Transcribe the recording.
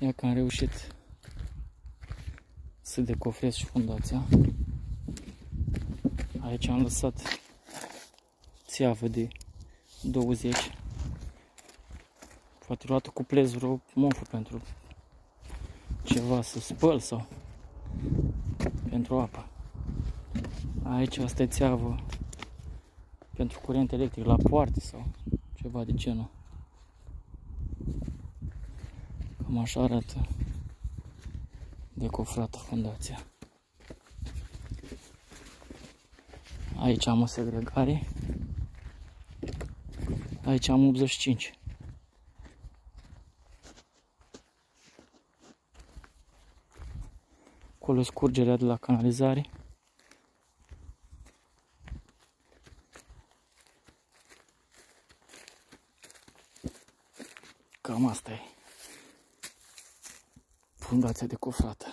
Ia că am reușit să decofrez și fundația. Aici am lăsat țeavă de 20. Poate luată cu plez vreo mofă pentru ceva să spăl sau pentru apă. Aici asta e țeavă pentru curent electric la poartă sau ceva de genul. Cam așa arată decofrată fundația. Aici am o segregare. Aici am 85. Acolo scurgerea de la canalizare. Cam asta e fundația decofrată.